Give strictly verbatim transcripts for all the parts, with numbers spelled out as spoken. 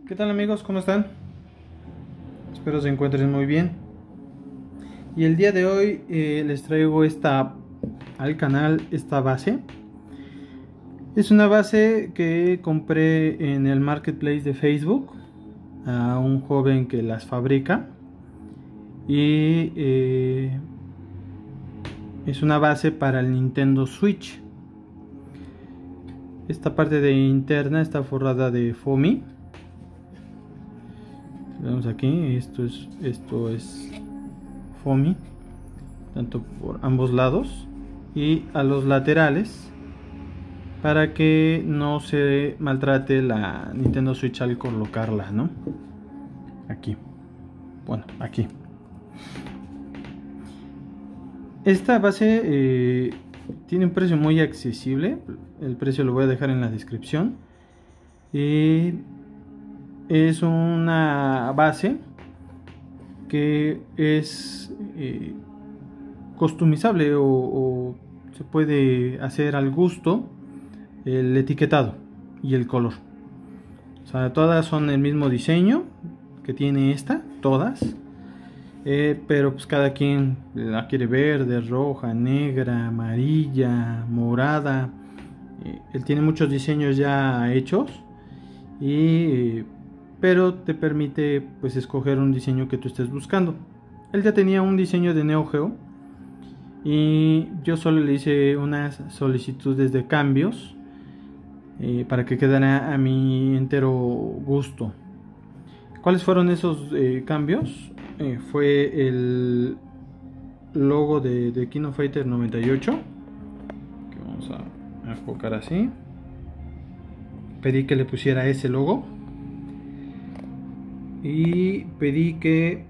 ¿Qué tal amigos? ¿Cómo están? Espero se encuentren muy bien. Y el día de hoy eh, les traigo esta al canal esta base. Es una base que compré en el marketplace de Facebook a un joven que las fabrica. Y eh, es una base para el Nintendo Switch. Esta parte de interna está forrada de foamy. Vemos aquí, esto es esto es foamy, tanto por ambos lados y a los laterales, para que no se maltrate la Nintendo Switch al colocarla, ¿no? Aquí, bueno, aquí. Esta base eh, tiene un precio muy accesible. El precio lo voy a dejar en la descripción. Y es una base que es eh, customizable o, o se puede hacer al gusto el etiquetado y el color. O sea, todas son el mismo diseño que tiene esta, todas. Eh, pero pues cada quien la quiere verde, roja, negra, amarilla, morada. Eh, él tiene muchos diseños ya hechos y pero te permite pues escoger un diseño que tú estés buscando. Él ya tenía un diseño de Neo Geo y yo solo le hice unas solicitudes de cambios eh, para que quedara a mi entero gusto. ¿Cuáles fueron esos eh, cambios? Eh, fue el logo de, de King of Fighter noventa y ocho, que vamos a enfocar así. Pedí que le pusiera ese logo y pedí que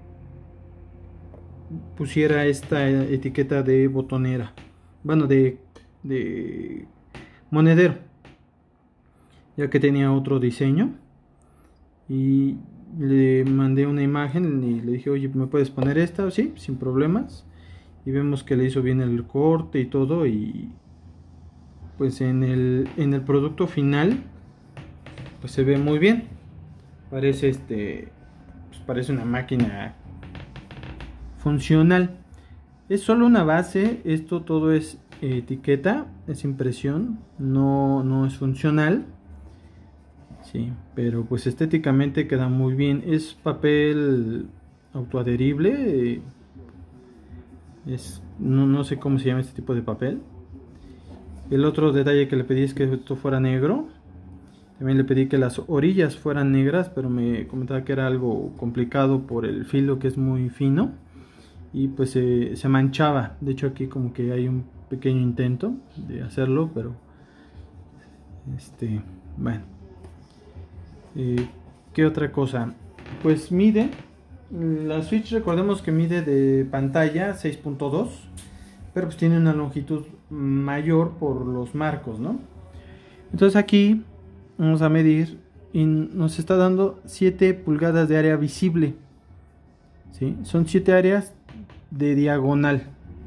pusiera esta etiqueta de botonera, bueno, de, de monedero, ya que tenía otro diseño. Y le mandé una imagen y le dije, oye, ¿me puedes poner esta? Sí, sin problemas. Y vemos que le hizo bien el corte y todo. Y pues en el, en el producto final pues se ve muy bien. Parece este pues parece una máquina funcional. Es solo una base. Esto todo es etiqueta, es impresión, no, no es funcional. Sí, pero pues estéticamente queda muy bien. Es papel autoadherible. Es, no, no sé cómo se llama este tipo de papel. El otro detalle que le pedí es que esto fuera negro. También le pedí que las orillas fueran negras, pero me comentaba que era algo complicado por el filo, que es muy fino. Y pues se, se manchaba. De hecho aquí como que hay un pequeño intento de hacerlo, pero este, bueno. Eh, ¿Qué otra cosa? Pues mide, la Switch recordemos que mide de pantalla seis punto dos, pero pues tiene una longitud mayor por los marcos, ¿no? Entonces aquí vamos a medir y nos está dando siete pulgadas de área visible, ¿sí? Son siete áreas de diagonal.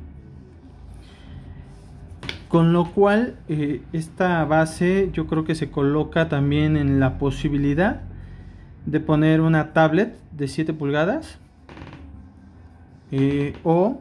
Con lo cual eh, esta base yo creo que se coloca también en la posibilidad de poner una tablet de siete pulgadas eh, o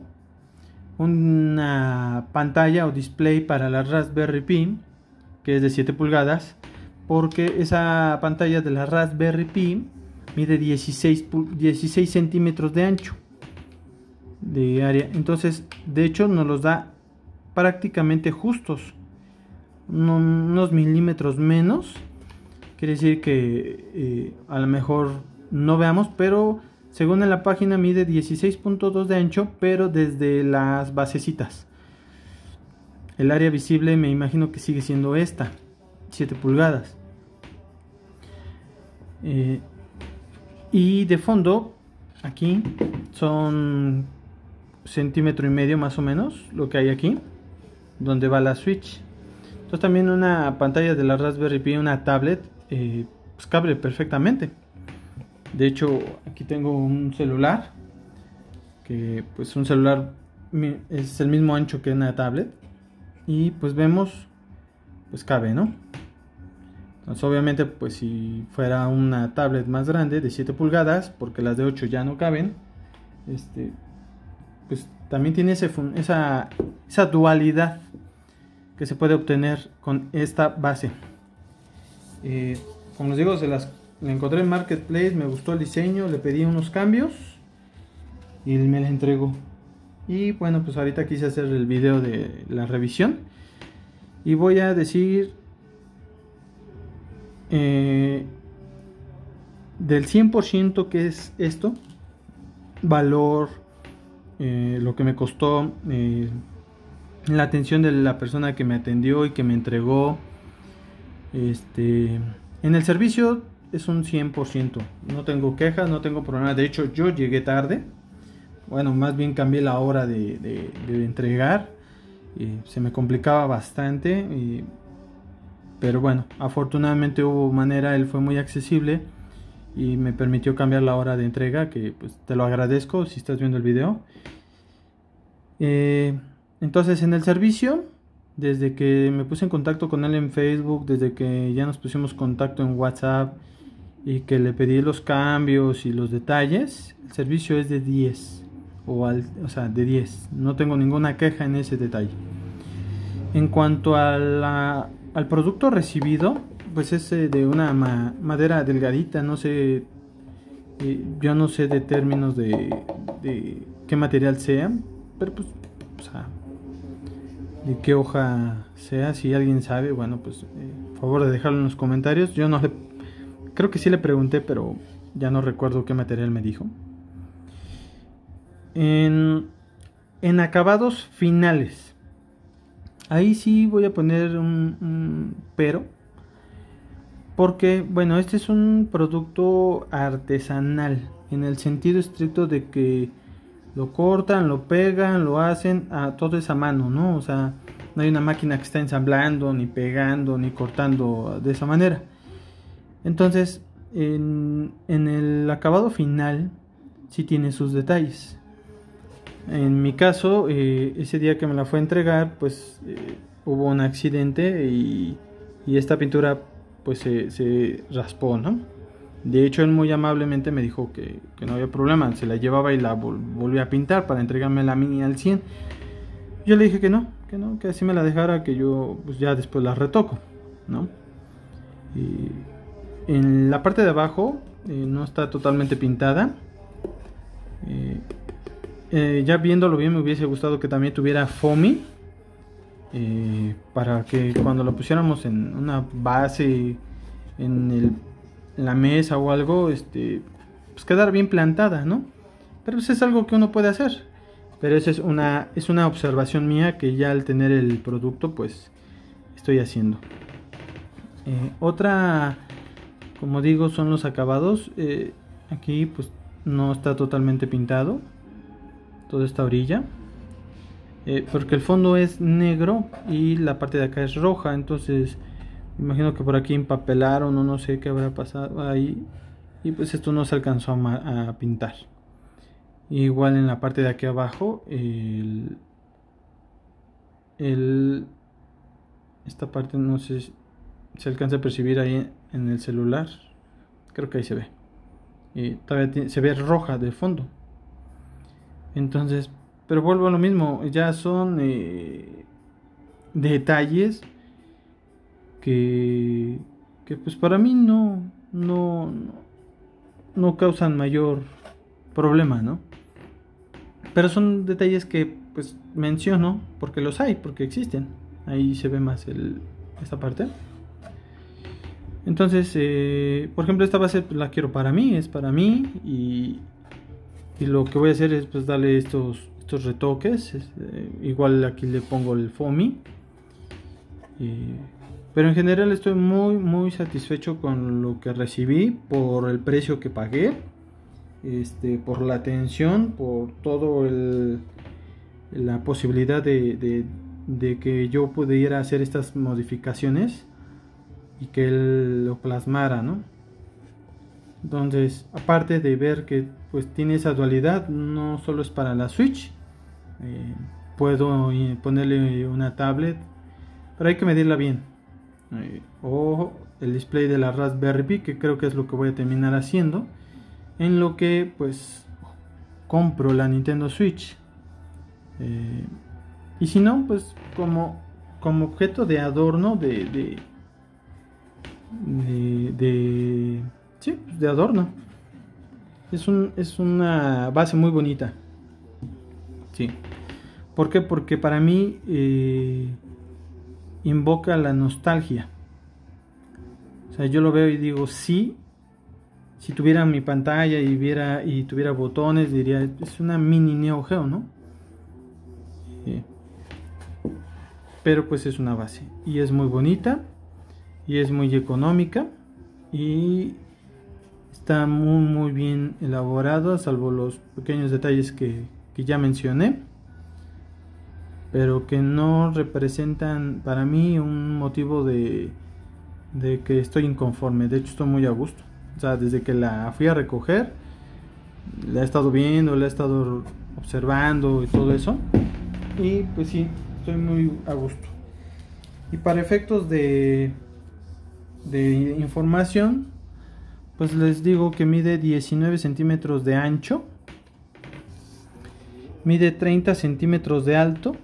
una pantalla o display para la Raspberry Pi, que es de siete pulgadas, porque esa pantalla de la Raspberry Pi mide dieciséis, dieciséis centímetros de ancho de área. Entonces de hecho nos los da prácticamente justos, unos milímetros menos. Quiere decir que eh, a lo mejor no veamos, pero según en la página mide dieciséis punto dos de ancho, pero desde las basecitas. El área visible me imagino que sigue siendo esta, siete pulgadas. Eh, y de fondo, aquí son centímetro y medio más o menos lo que hay aquí, donde va la Switch. Entonces también una pantalla de la Raspberry Pi, una tablet, eh, pues cabe perfectamente. De hecho aquí tengo un celular, que pues un celular es el mismo ancho que una tablet, y pues vemos, pues cabe, ¿no? Entonces, obviamente, pues si fuera una tablet más grande de siete pulgadas, porque las de ocho ya no caben, este, pues también tiene ese, esa, esa dualidad que se puede obtener con esta base. Eh, como les digo, se las la encontré en Marketplace, me gustó el diseño, le pedí unos cambios y me la entregó. Y bueno, pues ahorita quise hacer el video de la revisión y voy a decir eh, del cien por ciento que es esto, valor, eh, lo que me costó, eh, la atención de la persona que me atendió y que me entregó. Este, en el servicio es un cien por ciento, no tengo quejas, no tengo problema. De hecho, yo llegué tarde, bueno, más bien cambié la hora de, de, de entregar, y se me complicaba bastante, y, pero bueno, afortunadamente hubo manera, él fue muy accesible y me permitió cambiar la hora de entrega, que pues te lo agradezco si estás viendo el video. Eh, entonces en el servicio, desde que me puse en contacto con él en Facebook, desde que ya nos pusimos contacto en WhatsApp y que le pedí los cambios y los detalles, el servicio es de diez, o, al, o sea, de diez, no tengo ninguna queja en ese detalle. En cuanto a la, al producto recibido, pues es eh, de una ma madera delgadita, no sé, eh, yo no sé de términos de, de qué material sea, pero pues, o sea, de qué hoja sea, si alguien sabe, bueno, pues eh, por favor de dejarlo en los comentarios. Yo no le, creo que sí le pregunté, pero ya no recuerdo qué material me dijo. En, en acabados finales, ahí sí voy a poner un, un pero, porque bueno, este es un producto artesanal en el sentido estricto de que lo cortan, lo pegan, lo hacen, a todo es a mano, ¿no? O sea, no hay una máquina que está ensamblando, ni pegando, ni cortando de esa manera. Entonces, en, en el acabado final sí tiene sus detalles. En mi caso, eh, ese día que me la fue a entregar, pues eh, hubo un accidente y, y esta pintura pues se, se raspó, ¿no? De hecho, él muy amablemente me dijo que, que no había problema, se la llevaba y la vol volvía a pintar para entregarme la mini al cien. Yo le dije que no, que no, que así me la dejara, que yo pues ya después la retoco, ¿no? Y en la parte de abajo eh, no está totalmente pintada. Eh, eh, ya viéndolo bien, me hubiese gustado que también tuviera foamy, eh, para que cuando lo pusiéramos en una base, en el en la mesa o algo, este, pues quedar bien plantada, ¿no? Pero pues es algo que uno puede hacer. Pero esa es una, es una observación mía que ya al tener el producto, pues estoy haciendo. Eh, otra, como digo, son los acabados. Eh, aquí pues no está totalmente pintado toda esta orilla, eh, porque el fondo es negro y la parte de acá es roja. Entonces imagino que por aquí empapelaron o no sé qué habrá pasado ahí, y pues esto no se alcanzó a, a pintar. Igual en la parte de aquí abajo, el, el, esta parte no sé si se alcanza a percibir ahí en el celular, creo que ahí se ve, y todavía tiene, se ve roja de fondo. Entonces, pero vuelvo a lo mismo, ya son eh, detalles que, que pues para mí no, no, no causan mayor problema, ¿no? Pero son detalles que pues menciono porque los hay, porque existen. Ahí se ve más el, esta parte. Entonces, eh, por ejemplo, esta base la quiero para mí, es para mí, y, y lo que voy a hacer es pues darle estos, estos retoques. Es, eh, igual aquí le pongo el foamy. Y, pero en general estoy muy muy satisfecho con lo que recibí, por el precio que pagué, este, por la atención, por todo el, la posibilidad de, de, de que yo pudiera hacer estas modificaciones y que él lo plasmara, ¿no? Entonces, aparte de ver que pues tiene esa dualidad, no solo es para la Switch, eh, puedo ponerle una tablet, pero hay que medirla bien. Eh, o el display de la Raspberry Pi, que creo que es lo que voy a terminar haciendo, en lo que pues compro la Nintendo Switch. Eh, y si no, pues como, como objeto de adorno, de, de, de, de, sí, de adorno. Es, un, es una base muy bonita. Sí. ¿Por qué? Porque para mí eh, invoca la nostalgia. O sea, yo lo veo y digo, sí, si tuviera mi pantalla y viera y tuviera botones, diría, es una mini Neo Geo, ¿no? Eh, pero pues es una base y es muy bonita y es muy económica y está muy muy bien elaborada, salvo los pequeños detalles que, que ya mencioné, pero que no representan para mí un motivo de, de que estoy inconforme. De hecho, estoy muy a gusto. O sea, desde que la fui a recoger, la he estado viendo, la he estado observando y todo eso. Y pues sí, estoy muy a gusto. Y para efectos de, de información, pues les digo que mide diecinueve centímetros de ancho, mide treinta centímetros de alto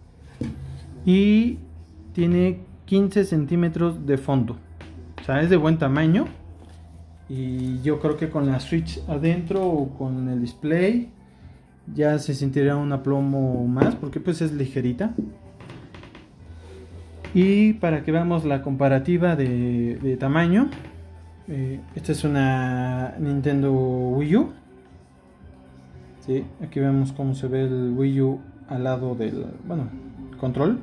y tiene quince centímetros de fondo. O sea, es de buen tamaño. Y yo creo que con la Switch adentro o con el display ya se sentirá un aplomo más, porque pues es ligerita. Y para que veamos la comparativa de, de tamaño, eh, esta es una Nintendo Wii U. ¿Sí? Aquí vemos cómo se ve el Wii U al lado del, bueno, control.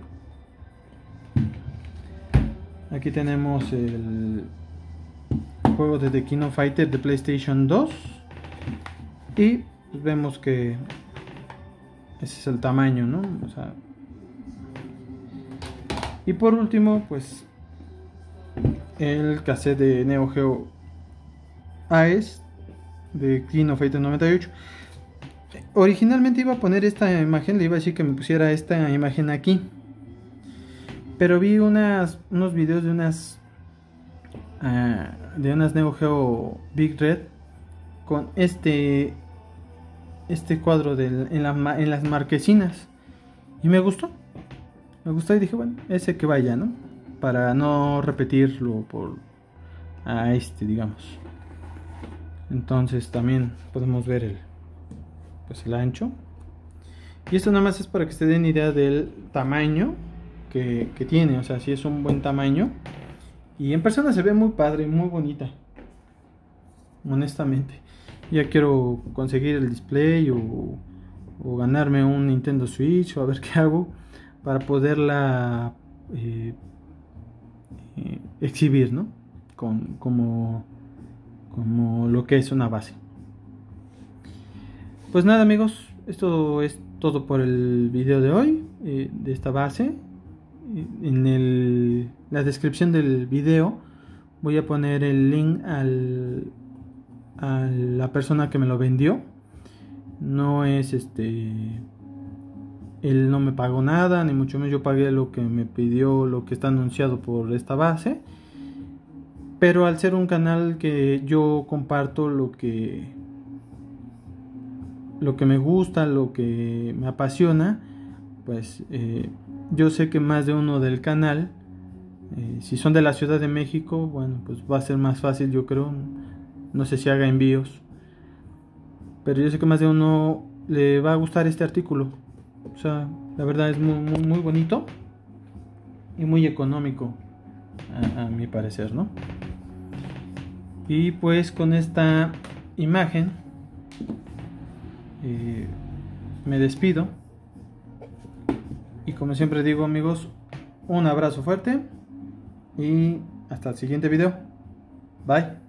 Aquí tenemos el juego de The King of Fighters de PlayStation dos. Y pues vemos que ese es el tamaño, ¿no? O sea, y por último, pues el cassette de Neo Geo A E S de King of Fighters noventa y ocho. Originalmente iba a poner esta imagen, le iba a decir que me pusiera esta imagen aquí, pero vi unas, unos videos de unas uh, de unas Neo Geo Big Red con este este cuadro del, en, la, en las marquesinas y me gustó, me gustó y dije, bueno, ese que vaya, ¿no? Para no repetirlo por a este, digamos. Entonces también podemos ver el pues el ancho, y esto nada más es para que se den idea del tamaño que, que tiene. O sea, si es un buen tamaño y en persona se ve muy padre, muy bonita, honestamente. Ya quiero conseguir el display o, o ganarme un Nintendo Switch o a ver qué hago para poderla eh, eh, exhibir, ¿no? Con, como, como lo que es una base. Pues nada, amigos, esto es todo por el video de hoy, eh, de esta base. En el, la descripción del video voy a poner el link al, a la persona que me lo vendió. No es este, él no me pagó nada, ni mucho menos. Yo pagué lo que me pidió, lo que está anunciado por esta base. Pero al ser un canal que yo comparto lo que lo que me gusta, lo que me apasiona, pues eh, yo sé que más de uno del canal, eh, si son de la Ciudad de México, bueno, pues va a ser más fácil, yo creo. No sé si haga envíos, pero yo sé que más de uno le va a gustar este artículo. O sea, la verdad es muy, muy, muy bonito y muy económico a, a mi parecer, ¿no? Y pues con esta imagen eh, me despido, y como siempre digo, amigos, un abrazo fuerte y hasta el siguiente video. Bye.